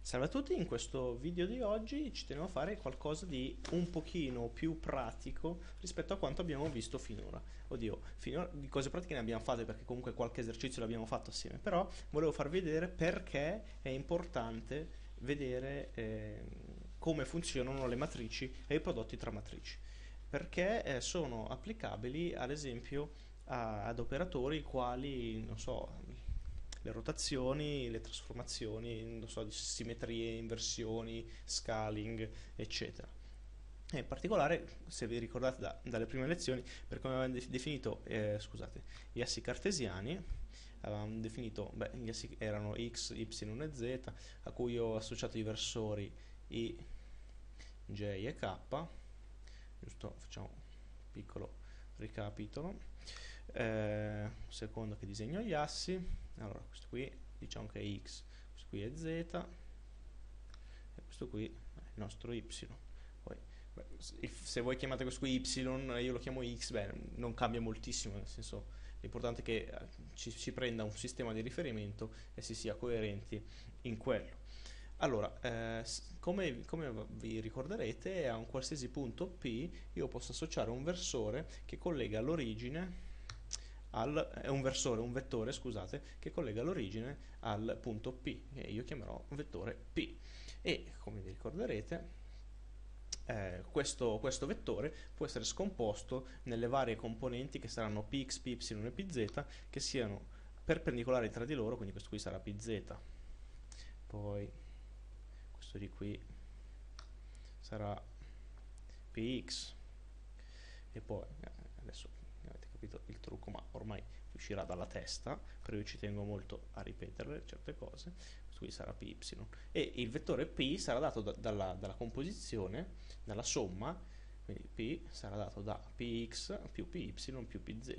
Salve a tutti, in questo video di oggi ci tenevo a fare qualcosa di un pochino più pratico rispetto a quanto abbiamo visto finora. Oddio, finora di cose pratiche ne abbiamo fatte perché comunque qualche esercizio l'abbiamo fatto assieme, però volevo farvi vedere perché è importante vedere come funzionano le matrici e i prodotti tra matrici. Perché sono applicabili ad esempio ad operatori quali, non so, le rotazioni, le trasformazioni, non so, di simmetrie, inversioni, scaling, eccetera. E in particolare, se vi ricordate dalle prime lezioni, per come avevamo definito, scusate, gli assi cartesiani, avevamo definito, gli assi erano x, y e z, a cui ho associato i versori i, j e k, giusto, facciamo un piccolo ricapitolo. Secondo che disegno gli assi, allora questo qui diciamo che è x, questo qui è z e questo qui è il nostro y. Poi, se voi chiamate questo qui y, io lo chiamo x, non cambia moltissimo, nel senso l'importante è che si prenda un sistema di riferimento e si sia coerenti in quello. Allora, come vi ricorderete, a un qualsiasi punto P io posso associare un versore che collega l'origine un vettore, scusate, che collega l'origine al punto P, che io chiamerò vettore P. E come vi ricorderete, questo vettore può essere scomposto nelle varie componenti che saranno px, py e pz, che siano perpendicolari tra di loro, quindi questo qui sarà pz, poi questo di qui sarà px, e poi adesso avete capito il trucco, ma ormai uscirà dalla testa, però io ci tengo molto a ripeterle certe cose. Questo qui sarà py, e il vettore p sarà dato dalla composizione, dalla somma, quindi p sarà dato da px più py più pz,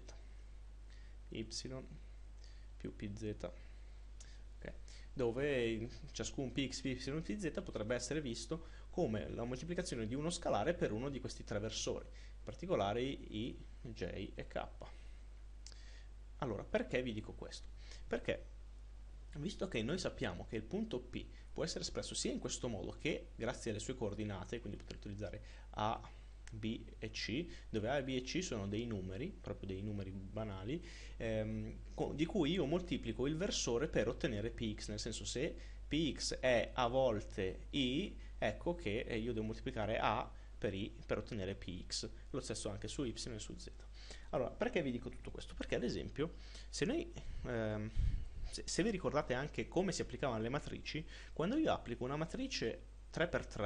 y più pz, okay, dove ciascun px, py e pz potrebbe essere visto come la moltiplicazione di uno scalare per uno di questi tre versori, in particolare i, j e k. Allora, perché vi dico questo? Perché, visto che noi sappiamo che il punto P può essere espresso sia in questo modo che grazie alle sue coordinate, quindi potrete utilizzare A, B e C, dove A, B e C sono dei numeri, proprio dei numeri banali, di cui io moltiplico il versore per ottenere Px, nel senso se Px è a volte I, ecco che io devo moltiplicare A per I per ottenere Px, lo stesso anche su Y e su Z. Allora, perché vi dico tutto questo? Perché ad esempio, se noi... se vi ricordate anche come si applicavano le matrici, quando io applico una matrice 3x3,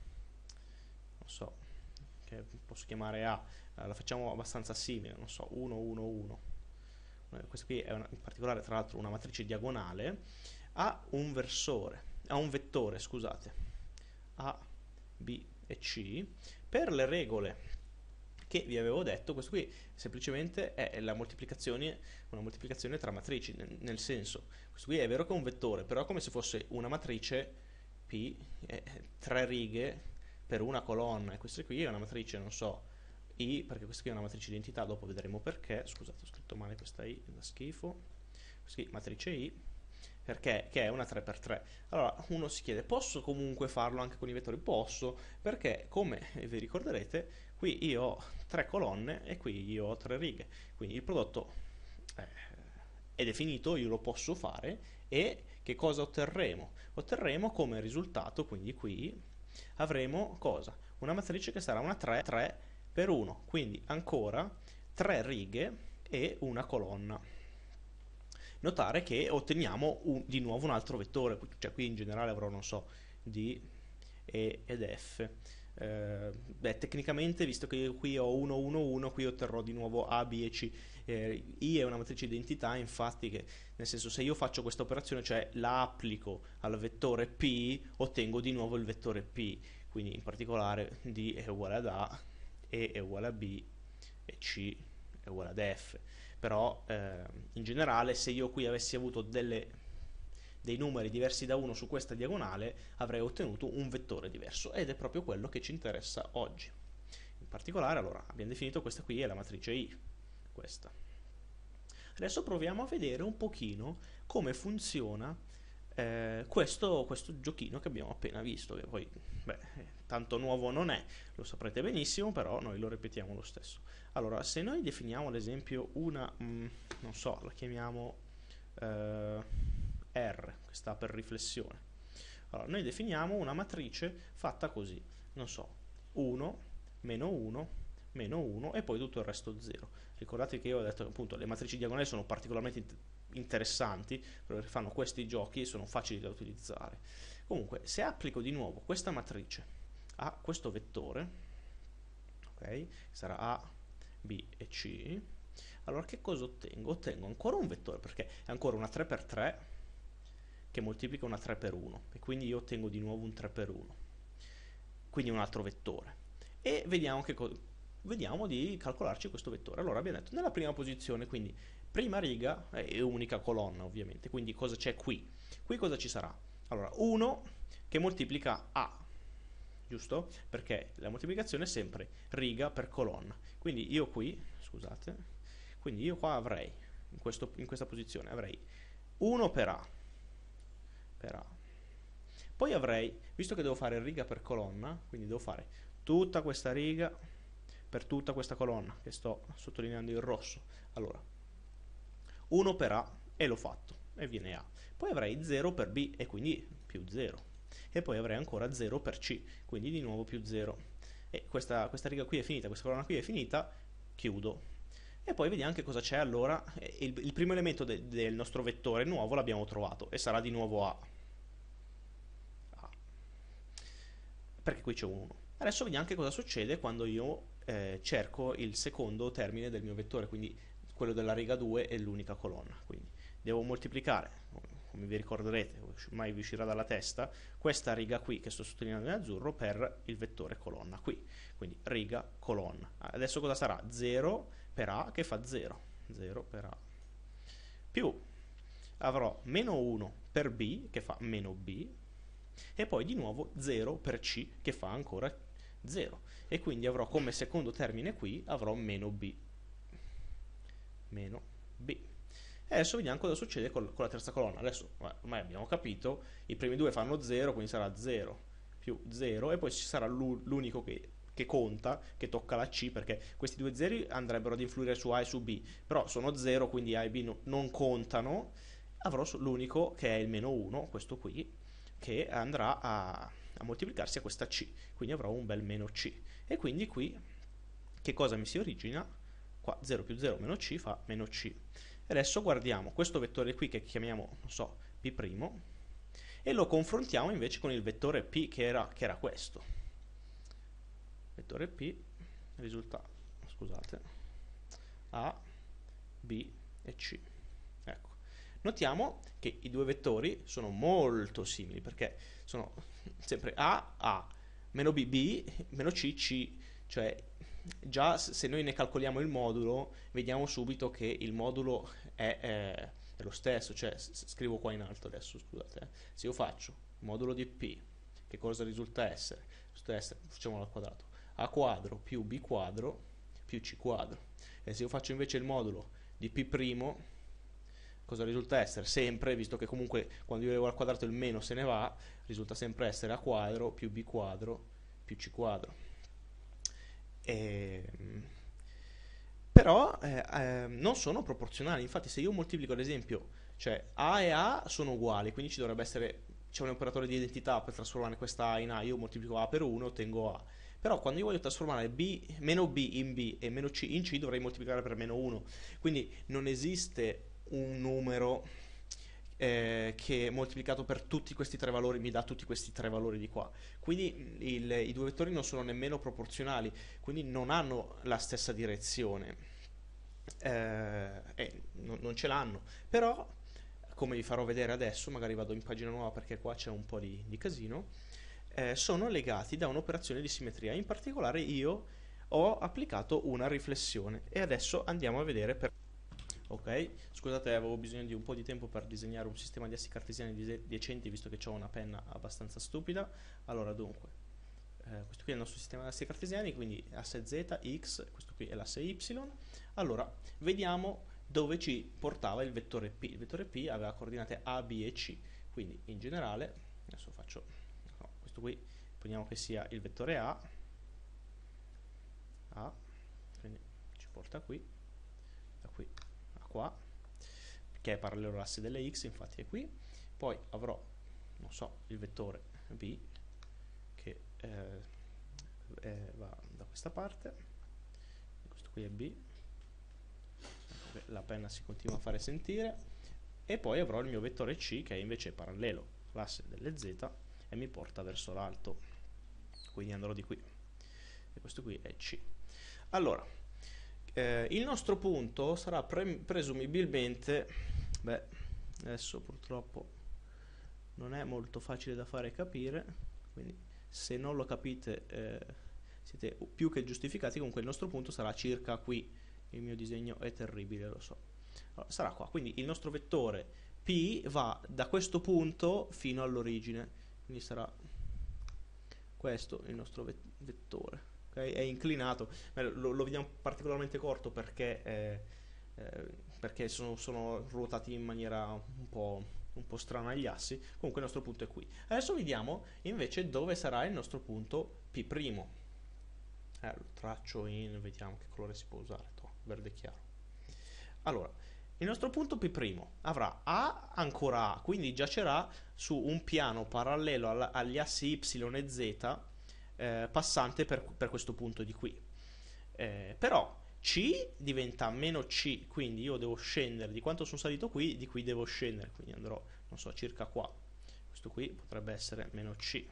non so, che posso chiamare A, la facciamo abbastanza simile, non so, 1, 1, 1. Questa qui è in particolare, tra l'altro, una matrice diagonale, ha un vettore, scusate, A, B e C, per le regole che vi avevo detto, questo qui semplicemente è una moltiplicazione tra matrici, nel senso, questo qui è vero che è un vettore, però è come se fosse una matrice P, 3 righe per una colonna, e questa qui è una matrice, non so, I, perché questa qui è una matrice di identità, dopo vedremo perché, scusate ho scritto male questa I, da schifo, questa qui matrice I, perché che è una 3x3. Allora uno si chiede, posso comunque farlo anche con i vettori? Posso, perché come vi ricorderete, qui io ho 3 colonne e qui io ho 3 righe, quindi il prodotto è definito, io lo posso fare, e che cosa otterremo? Otterremo come risultato, quindi qui avremo cosa? Una matrice che sarà una 3, 3 per 1, quindi ancora 3 righe e una colonna. Notare che otteniamo di nuovo un altro vettore, cioè qui in generale avrò, non so, D, E ed F. Tecnicamente, visto che io qui ho 1, 1, 1, qui otterrò di nuovo A, B e C. I è una matrice di identità, infatti, che nel senso, se io faccio questa operazione, cioè la applico al vettore P, ottengo di nuovo il vettore P, quindi in particolare D è uguale ad A, E è uguale a B e C è uguale ad F. Però in generale, se io qui avessi avuto dei numeri diversi da 1 su questa diagonale, avrei ottenuto un vettore diverso, ed è proprio quello che ci interessa oggi. In particolare, allora, abbiamo definito questa qui è la matrice I, questa. Adesso proviamo a vedere un pochino come funziona questo giochino che abbiamo appena visto, che poi beh, tanto nuovo non è, lo saprete benissimo, però noi lo ripetiamo lo stesso. Allora, se noi definiamo ad esempio una, non so, la chiamiamo R, che sta per riflessione. Allora, noi definiamo una matrice fatta così, non so, 1, meno 1, meno 1 e poi tutto il resto 0. Ricordate che io ho detto che appunto le matrici diagonali sono particolarmente interessanti perché fanno questi giochi e sono facili da utilizzare. Comunque, se applico di nuovo questa matrice a questo vettore, ok, sarà A, B e C, allora che cosa ottengo? Ottengo ancora un vettore perché è ancora una 3x3 che moltiplica una 3x1 e quindi io ottengo di nuovo un 3x1, quindi un altro vettore. E vediamo, vediamo di calcolarci questo vettore. Allora abbiamo detto nella prima posizione, quindi prima riga e unica colonna ovviamente, quindi cosa c'è qui? Qui cosa ci sarà? Allora 1 che moltiplica A, giusto? Perché la moltiplicazione è sempre riga per colonna, quindi io qui, scusate, quindi io qua avrei, in questa posizione avrei 1 per A, poi avrei, visto che devo fare riga per colonna, quindi devo fare tutta questa riga per tutta questa colonna che sto sottolineando in rosso, allora 1 per A e l'ho fatto e viene A, poi avrei 0 per B e quindi più 0 e poi avrei ancora 0 per C, quindi di nuovo più 0 e questa riga qui è finita, questa colonna qui è finita, chiudo. E poi vediamo che cosa c'è allora, il primo elemento del nostro vettore nuovo l'abbiamo trovato e sarà di nuovo A. Perché qui c'è un 1. Adesso vediamo che cosa succede quando io cerco il secondo termine del mio vettore, quindi quello della riga 2 è l'unica colonna. Quindi devo moltiplicare, come vi ricorderete, ormai vi uscirà dalla testa, questa riga qui che sto sottolineando in azzurro per il vettore colonna qui. Quindi riga, colonna. Adesso cosa sarà? 0 per A che fa 0. 0 per A. Più avrò meno 1 per B che fa meno B e poi di nuovo 0 per C che fa ancora 0 e quindi avrò come secondo termine qui avrò meno B e adesso vediamo cosa succede con la terza colonna. Adesso ormai abbiamo capito, i primi due fanno 0, quindi sarà 0 più 0 e poi ci sarà l'unico che conta, che tocca la C, perché questi due zeri andrebbero ad influire su A e su B, però sono 0, quindi A e B non contano. Avrò l'unico che è il meno 1, questo qui, che andrà a moltiplicarsi a questa C, quindi avrò un bel meno C. E quindi qui che cosa mi si origina? Qua 0 più 0 meno C fa meno C. E adesso guardiamo questo vettore qui che chiamiamo, non so, P', e lo confrontiamo invece con il vettore P che era questo. Vettore P risulta, scusate, A, B e C. Ecco. Notiamo che i due vettori sono molto simili perché sono sempre A, meno B, meno C, cioè già se noi ne calcoliamo il modulo vediamo subito che il modulo è lo stesso, cioè scrivo qua in alto adesso, scusate, se io faccio il modulo di P, che cosa risulta essere? Risulta essere, facciamolo al quadrato, A quadro più B quadro più C quadro, e se io faccio invece il modulo di P', cosa risulta essere? Sempre, visto che comunque quando io levo al quadrato il meno se ne va, risulta sempre essere A quadro più B quadro più C quadro. Però non sono proporzionali, infatti se io moltiplico ad esempio, cioè A e A sono uguali, quindi ci dovrebbe essere, c'è un operatore di identità per trasformare questa A in A, io moltiplico A per 1 e ottengo A. Però quando io voglio trasformare meno B in B e meno C in C dovrei moltiplicare per meno 1, quindi non esiste un numero che moltiplicato per tutti questi tre valori mi dà tutti questi tre valori di qua. Quindi i due vettori non sono nemmeno proporzionali, quindi non hanno la stessa direzione, non ce l'hanno. Però, come vi farò vedere adesso, magari vado in pagina nuova perché qua c'è un po' di casino, sono legati da un'operazione di simmetria. In particolare io ho applicato una riflessione e adesso andiamo a vedere perché. Ok, scusate, avevo bisogno di un po' di tempo per disegnare un sistema di assi cartesiani decenti, visto che ho una penna abbastanza stupida. Allora, dunque, questo qui è il nostro sistema di assi cartesiani, quindi asse z, x, questo qui è l'asse y. Allora, vediamo dove ci portava il vettore p. Il vettore p aveva coordinate a, b e c, Quindi in generale, adesso faccio, no, questo qui, poniamo che sia il vettore A, quindi ci porta qui, da qui a qua, che è parallelo all'asse delle x, infatti è qui. Poi avrò, non so, il vettore B che va da questa parte, questo qui è B, la penna si continua a fare sentire, e poi avrò il mio vettore C che è invece parallelo all'asse delle z e mi porta verso l'alto, quindi andrò di qui, e questo qui è C. Allora, il nostro punto sarà presumibilmente, beh, adesso purtroppo non è molto facile da fare capire, quindi se non lo capite siete più che giustificati. Comunque il nostro punto sarà circa qui, il mio disegno è terribile, lo so. Allora, sarà qua, quindi il nostro vettore P va da questo punto fino all'origine, quindi sarà questo il nostro vettore, okay? È inclinato, lo vediamo particolarmente corto perché sono ruotati in maniera un po' strana agli assi. Comunque il nostro punto è qui. Adesso vediamo invece dove sarà il nostro punto P'. Lo traccio in, vediamo che colore si può usare, verde chiaro. Allora, il nostro punto P' avrà A ancora A, quindi giacerà su un piano parallelo agli assi Y e Z, passante per questo punto di qui. Però C diventa meno C, quindi io devo scendere, di quanto sono salito qui, di qui devo scendere, quindi andrò, non so, circa qua. Questo qui potrebbe essere meno C.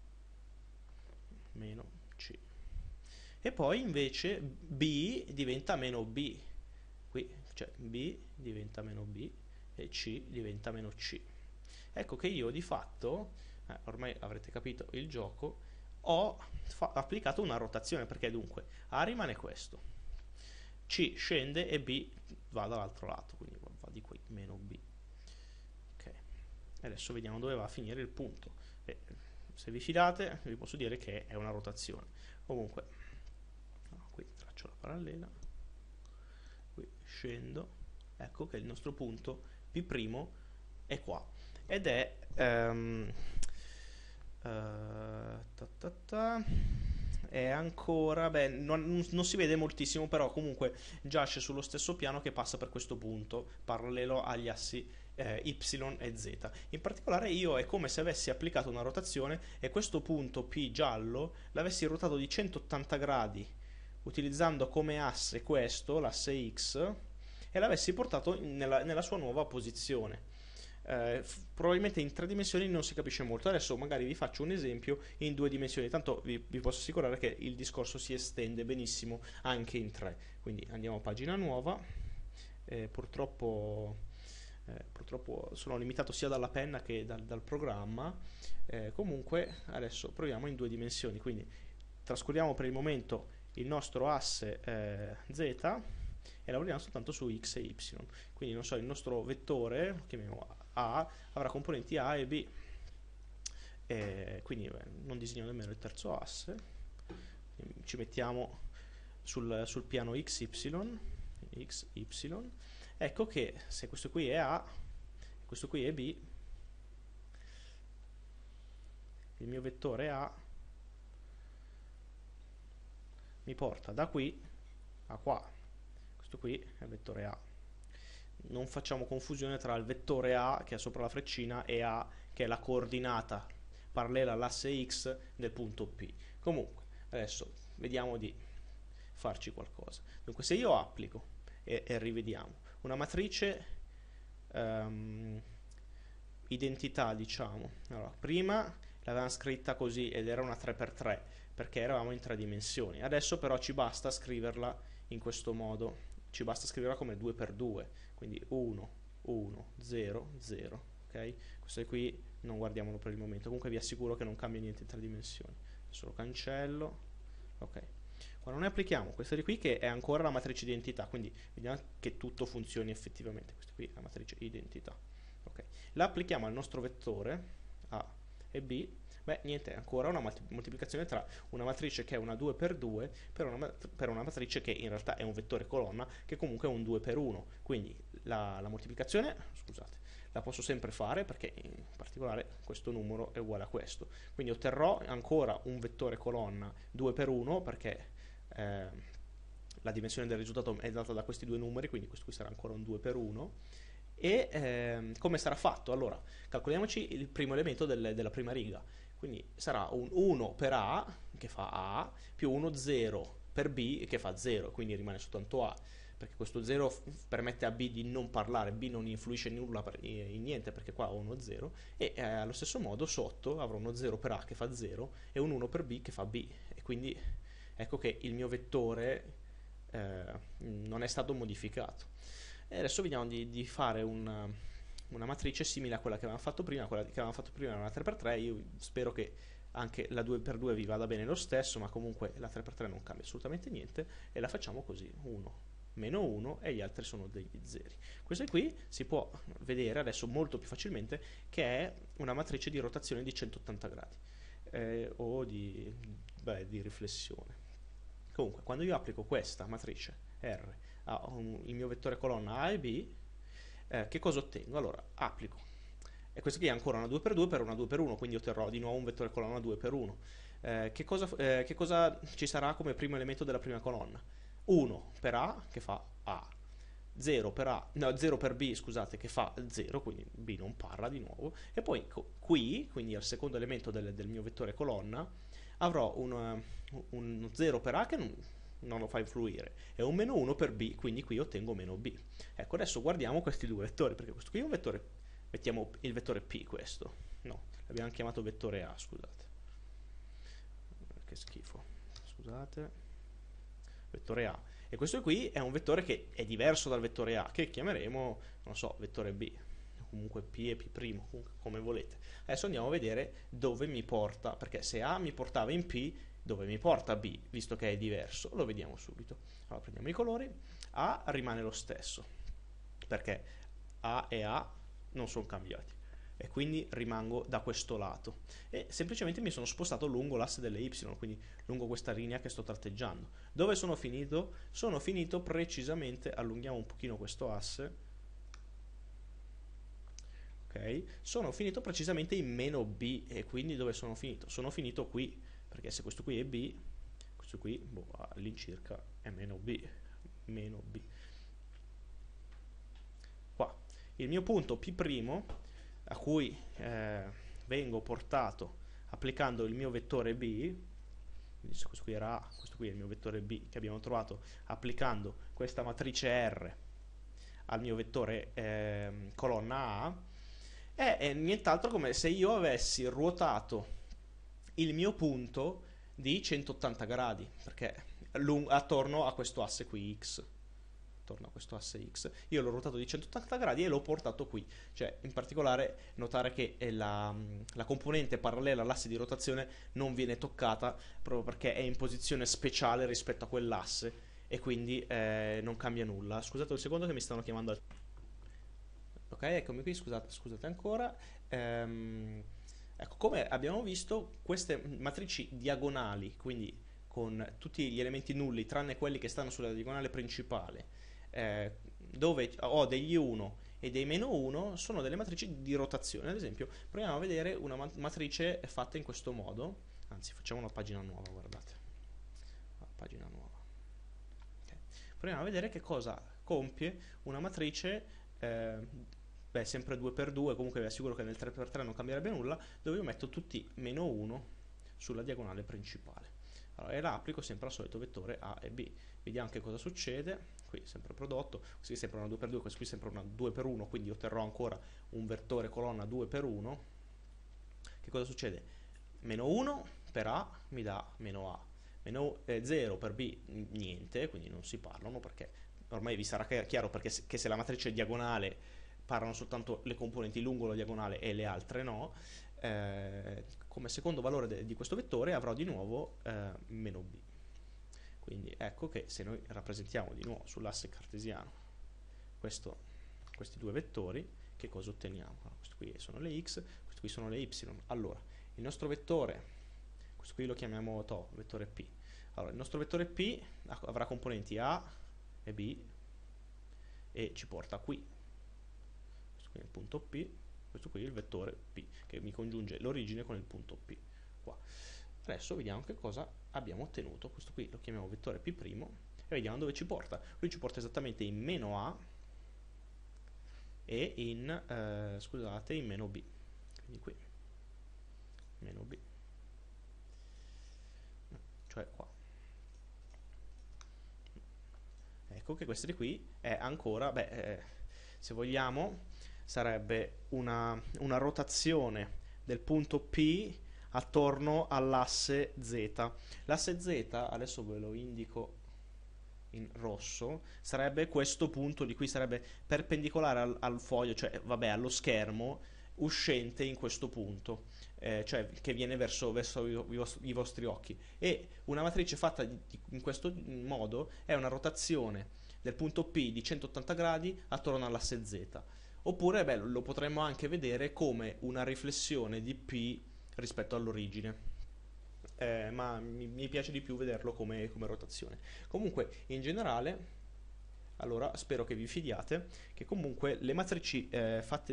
E poi invece B diventa meno B, qui, cioè B diventa meno B e C diventa meno C. Ecco che io di fatto, ormai avrete capito il gioco, ho applicato una rotazione, perché dunque A rimane questo, C scende e B va dall'altro lato, quindi va di qui, meno B. Ok, e adesso vediamo dove va a finire il punto. Se vi fidate vi posso dire che è una rotazione. Comunque, qui traccio la parallela, qui scendo, ecco che il nostro punto P' è qua, ed è è ancora, beh, non si vede moltissimo, però comunque giace sullo stesso piano che passa per questo punto, parallelo agli assi Y e Z. In particolare io è come se avessi applicato una rotazione e questo punto P giallo l'avessi rotato di 180 gradi utilizzando come asse questo, l'asse X, e l'avessi portato nella sua nuova posizione. Probabilmente in 3 dimensioni non si capisce molto. Adesso magari vi faccio un esempio in 2 dimensioni, tanto vi posso assicurare che il discorso si estende benissimo anche in 3. Quindi andiamo a pagina nuova. Purtroppo sono limitato sia dalla penna che dal programma. Comunque adesso proviamo in 2 dimensioni, quindi trascuriamo per il momento il nostro asse Z e lavoriamo soltanto su X e Y. Quindi non so, il nostro vettore, chiamiamolo A, avrà componenti A e B. Quindi non disegno nemmeno il terzo asse, ci mettiamo sul piano XY. Ecco che se questo qui è A e questo qui è B, il mio vettore A mi porta da qui a qua. Questo qui è il vettore A. Non facciamo confusione tra il vettore A che è sopra la freccina e A che è la coordinata parallela all'asse X del punto P. Comunque, adesso vediamo di farci qualcosa. Dunque, se io applico e rivediamo una matrice identità, diciamo, allora, prima l'avevamo scritta così ed era una 3x3 perché eravamo in 3 dimensioni. Adesso però ci basta scriverla in questo modo, ci basta scriverla come 2x2, quindi 1, 1, 0, 0, ok? Questo qui non guardiamolo per il momento, comunque vi assicuro che non cambia niente in 3 dimensioni. Adesso lo cancello, ok. Quando noi applichiamo questa di qui, che è ancora la matrice identità, quindi vediamo che tutto funzioni effettivamente, questa qui è la matrice identità, ok. La applichiamo al nostro vettore A e B. Beh, niente, è ancora una moltiplicazione tra una matrice che è una 2x2 per una matrice che in realtà è un vettore colonna che comunque è un 2x1. Quindi la moltiplicazione, scusate, la posso sempre fare perché in particolare questo numero è uguale a questo, quindi otterrò ancora un vettore colonna 2 per 1 perché la dimensione del risultato è data da questi due numeri, quindi questo qui sarà ancora un 2 per 1. E come sarà fatto? Allora, calcoliamoci il primo elemento della prima riga, quindi sarà un 1 per A, che fa A, più uno 0 per B, che fa 0, quindi rimane soltanto A, perché questo 0 permette a B di non parlare, B non influisce in niente, perché qua ho uno 0, e allo stesso modo sotto avrò uno 0 per A che fa 0, e un 1 per B che fa B, e quindi ecco che il mio vettore non è stato modificato. E adesso vediamo di fare una matrice simile a quella che avevamo fatto prima. Quella che avevamo fatto prima era una 3x3, io spero che anche la 2x2 vi vada bene lo stesso, ma comunque la 3x3 non cambia assolutamente niente, e la facciamo così: 1 meno 1 e gli altri sono degli zeri. Questa qui si può vedere adesso molto più facilmente che è una matrice di rotazione di 180 gradi o di riflessione. Comunque, quando io applico questa matrice R il mio vettore colonna A e B, che cosa ottengo? Allora, applico, e questo qui è ancora una 2x2 per una 2x1, quindi otterrò di nuovo un vettore colonna 2x1. Che cosa ci sarà come primo elemento della prima colonna? 1 per A, che fa A, 0 per A, no, 0 per B, scusate, che fa 0, quindi B non parla di nuovo, e poi qui, quindi al secondo elemento del mio vettore colonna, avrò un 0 per A che non lo fa influire, e un meno 1 per B, quindi qui ottengo meno B. Ecco, adesso guardiamo questi due vettori, perché questo qui è un vettore, mettiamo il vettore P, questo, no, l'abbiamo chiamato vettore A, scusate, che schifo, scusate, vettore A, e questo qui è un vettore che è diverso dal vettore A, che chiameremo, non so, vettore B, comunque P e P', come volete. Adesso andiamo a vedere dove mi porta, perché se A mi portava in P, dove mi porta B, visto che è diverso? Lo vediamo subito. Allora prendiamo i colori. A rimane lo stesso, perché A e A non sono cambiati, e quindi rimango da questo lato, e semplicemente mi sono spostato lungo l'asse delle Y, quindi lungo questa linea che sto tratteggiando. Dove sono finito? Sono finito precisamente, allunghiamo un pochino questo asse, ok? Sono finito precisamente in meno B, e quindi dove sono finito? Sono finito qui, perché se questo qui è B, questo qui all'incirca è meno B, meno B. Qua, il mio punto P' a cui vengo portato applicando il mio vettore B, quindi se questo qui era A, questo qui è il mio vettore B che abbiamo trovato applicando questa matrice R al mio vettore colonna A, è nient'altro come se io avessi ruotato il mio punto di 180 gradi, perché attorno a questo asse qui X, attorno a questo asse X, io l'ho ruotato di 180 gradi e l'ho portato qui. Cioè, in particolare, notare che la componente parallela all'asse di rotazione non viene toccata, proprio perché è in posizione speciale rispetto a quell'asse, e quindi non cambia nulla. Scusate un secondo che mi stanno chiamando. Ok, eccomi qui, scusate ancora. Ecco, come abbiamo visto, queste matrici diagonali, quindi con tutti gli elementi nulli tranne quelli che stanno sulla diagonale principale, dove ho degli 1 e dei meno 1, sono delle matrici di rotazione. Ad esempio, proviamo a vedere una matrice fatta in questo modo, anzi facciamo una pagina nuova, guardate, una pagina nuova. Okay. Proviamo a vedere che cosa compie una matrice sempre 2x2, comunque vi assicuro che nel 3x3 non cambierebbe nulla, dove io metto tutti meno 1 sulla diagonale principale. Allora, e la applico sempre al solito vettore A e B. Vediamo che cosa succede. Qui sempre prodotto, questo qui sempre una 2x2, questo qui sempre una 2x1, quindi otterrò ancora un vettore colonna 2x1. Che cosa succede? Meno 1 per A mi dà meno A, meno 0 per B niente, quindi non si parlano, perché ormai vi sarà chiaro perché che se la matrice è diagonale parlano soltanto le componenti lungo la diagonale e le altre no. Come secondo valore di questo vettore avrò di nuovo meno b. Quindi ecco che se noi rappresentiamo di nuovo sull'asse cartesiano questi due vettori, che cosa otteniamo? Allora, questo qui sono le x, questo qui sono le y. Allora, il nostro vettore, questo qui lo chiamiamo vettore P. Allora, il nostro vettore P avrà componenti A e B e ci porta qui. Questo qui quindi il punto P, questo qui è il vettore P, che mi congiunge l'origine con il punto P, qua. Adesso vediamo che cosa abbiamo ottenuto, questo qui lo chiamiamo vettore P', e vediamo dove ci porta. Lui ci porta esattamente in meno A e in, scusate, in meno B, quindi qui, meno B, cioè qua. Ecco che questa di qui è ancora, se vogliamo, sarebbe una rotazione del punto P attorno all'asse Z. L'asse Z, adesso ve lo indico in rosso, sarebbe questo punto di qui, sarebbe perpendicolare al foglio, cioè vabbè, allo schermo, uscente in questo punto, cioè che viene verso i vostri occhi. E una matrice fatta in questo modo è una rotazione del punto P di 180 gradi attorno all'asse Z. Oppure lo potremmo anche vedere come una riflessione di P rispetto all'origine. Ma mi piace di più vederlo come rotazione. Comunque, in generale, allora spero che vi fidiate che comunque le matrici fatte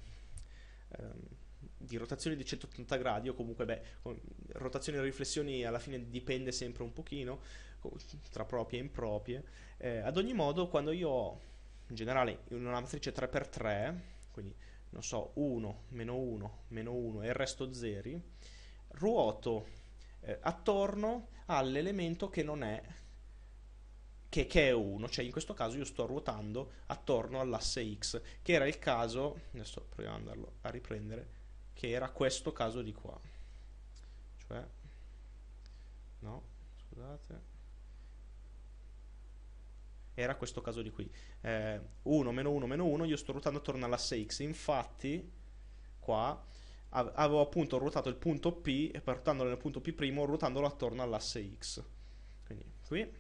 di rotazione di 180 gradi, o comunque rotazioni e riflessioni alla fine dipende sempre un pochino tra proprie e improprie. Ad ogni modo, quando io ho in generale in una matrice 3x3, quindi non so, 1, meno 1, meno 1 e il resto zeri, ruoto attorno all'elemento che non è che è 1, cioè in questo caso io sto ruotando attorno all'asse X, che era il caso, adesso proviamo ad andarlo a riprendere, che era questo caso di qua, cioè, no, scusate, era questo caso di qui, 1, meno 1, meno 1, io sto ruotando attorno all'asse X, infatti qua avevo appunto ruotato il punto P e portandolo nel punto P', ruotandolo attorno all'asse X, quindi qui.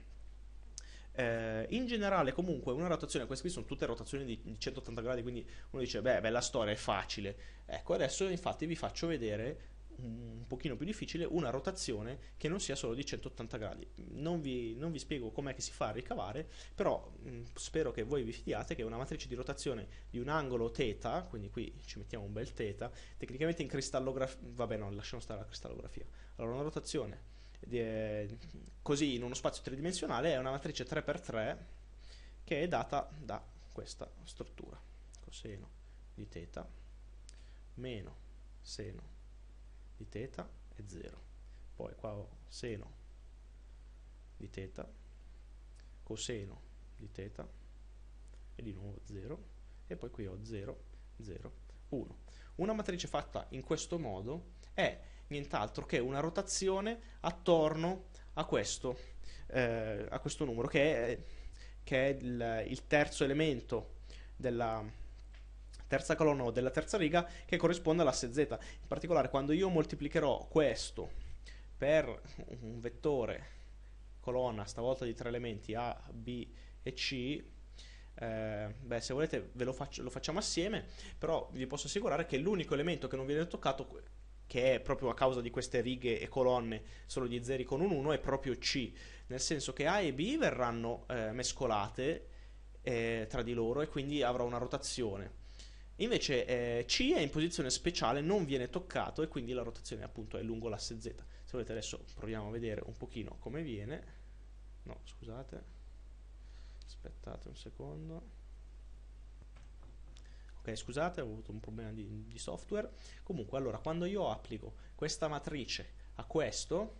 In generale comunque una rotazione, queste qui sono tutte rotazioni di 180 gradi, quindi uno dice beh, la storia è facile. Ecco, adesso infatti vi faccio vedere un pochino più difficile una rotazione che non sia solo di 180 gradi. Non vi spiego com'è che si fa a ricavare, però spero che voi vi fidiate che una matrice di rotazione di un angolo θ, quindi qui ci mettiamo un bel θ, tecnicamente in cristallografia, vabbè no, lasciamo stare la cristallografia. Allora una rotazione così in uno spazio tridimensionale è una matrice 3x3 che è data da questa struttura: coseno di θ meno seno di θ è 0, poi qua ho seno di θ, coseno di θ e di nuovo 0, e poi qui ho 0, 0, 1. Una matrice fatta in questo modo è nient'altro che una rotazione attorno a questo numero, che è il terzo elemento della terza colonna o della terza riga, che corrisponde all'asse Z. In particolare, quando io moltiplicherò questo per un vettore colonna, stavolta di tre elementi A, B e C, se volete lo facciamo assieme, però vi posso assicurare che l'unico elemento che non viene toccato, che è proprio a causa di queste righe e colonne solo di zeri con un 1, è proprio C, nel senso che A e B verranno mescolate tra di loro e quindi avrà una rotazione. Invece C è in posizione speciale, non viene toccato, e quindi la rotazione appunto è lungo l'asse Z. Se volete adesso proviamo a vedere un pochino come viene. No, scusate, aspettate un secondo. Ok, scusate, ho avuto un problema di software. Comunque, allora, quando io applico questa matrice a questo,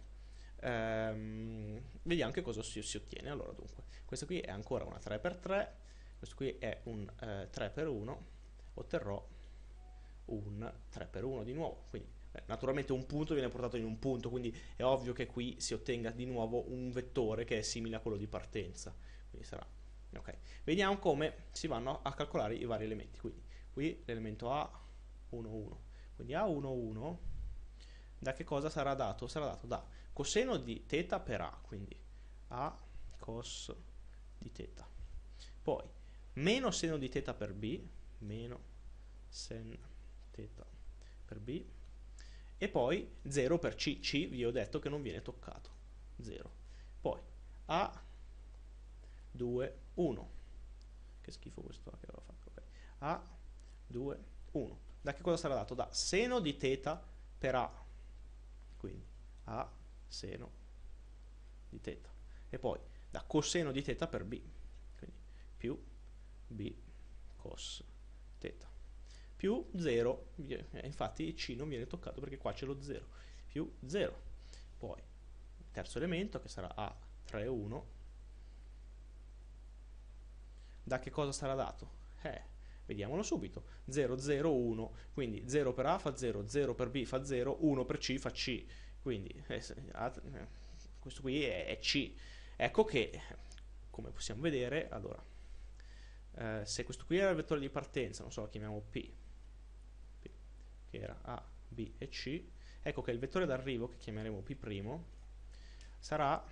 vediamo che cosa si ottiene. Allora, dunque, questa qui è ancora una 3x3, questo qui è un 3x1, otterrò un 3x1 di nuovo. Quindi, naturalmente un punto viene portato in un punto, quindi è ovvio che qui si ottenga di nuovo un vettore che è simile a quello di partenza. Quindi sarà... Ok, vediamo come si vanno a calcolare i vari elementi. Quindi qui l'elemento A 1, 1, quindi A 1, 1 da che cosa sarà dato? Sarà dato da coseno di θ per A, quindi A cos di θ, poi meno seno di θ per B, meno sen θ per B, e poi 0 per C. C vi ho detto che non viene toccato, 0. Poi A 2, 1, che schifo questo che avevo fatto, okay. A 2, 1. Da che cosa sarà dato? Da seno di θ per A, quindi A seno di θ, e poi da coseno di θ per B, quindi più B cos θ, più 0, infatti il C non viene toccato perché qua c'è lo 0, più 0. Poi il terzo elemento che sarà A 3, 1, da che cosa sarà dato? Vediamolo subito, 0, 0, 1, quindi 0 per A fa 0, 0 per B fa 0, 1 per C fa C, quindi questo qui è C. Ecco che, come possiamo vedere, allora, se questo qui era il vettore di partenza, non so, lo chiamiamo P, che era A, B e C, ecco che il vettore d'arrivo, che chiameremo P', sarà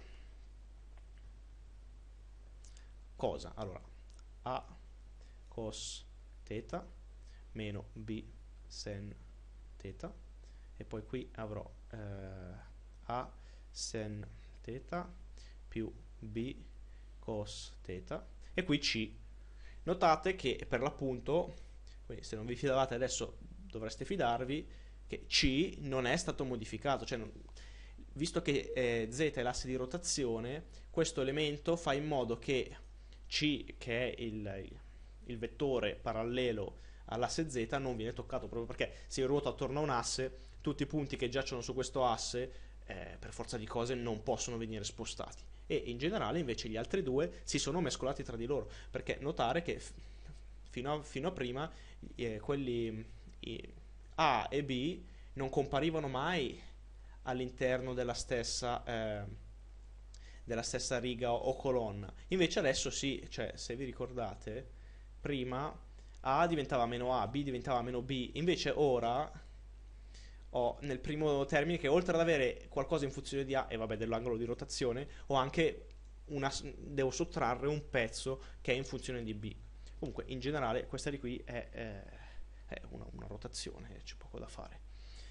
cosa? Allora, A cos θ meno B sen θ, e poi qui avrò A sen θ più B cos θ, e qui C. Notate che per l'appunto, se non vi fidavate adesso dovreste fidarvi, che C non è stato modificato, cioè visto che Z è l'asse di rotazione, questo elemento fa in modo che C, che è il vettore parallelo all'asse Z, non viene toccato, proprio perché se io ruoto attorno a un asse, tutti i punti che giacciono su questo asse per forza di cose non possono venire spostati, e in generale invece gli altri due si sono mescolati tra di loro, perché notare che fino a prima quelli A e B non comparivano mai all'interno della stessa riga o colonna, invece adesso sì, cioè se vi ricordate prima A diventava meno A, B diventava meno B, invece ora ho nel primo termine che oltre ad avere qualcosa in funzione di A, e vabbè dell'angolo di rotazione, ho anche devo sottrarre un pezzo che è in funzione di B. Comunque in generale questa di qui è una rotazione, c'è poco da fare.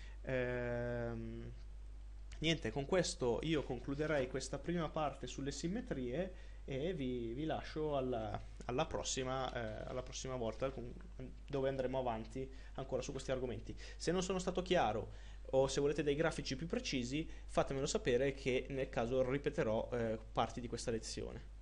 Niente, con questo io concluderei questa prima parte sulle simmetrie e vi lascio alla prossima volta, dove andremo avanti ancora su questi argomenti. Se non sono stato chiaro o se volete dei grafici più precisi, fatemelo sapere che nel caso ripeterò parti di questa lezione.